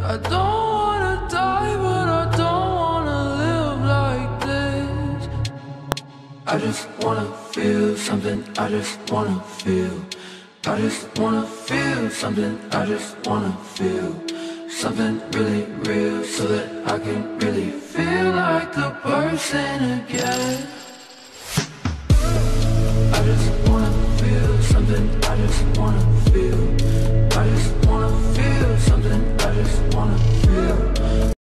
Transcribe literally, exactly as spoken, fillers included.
I don't wanna die, but I don't wanna live like this. I just wanna feel something, I just wanna feel. I just wanna feel something, I just wanna feel something really real, so that I can really feel like a person again. I just wanna feel something, I just wanna feel.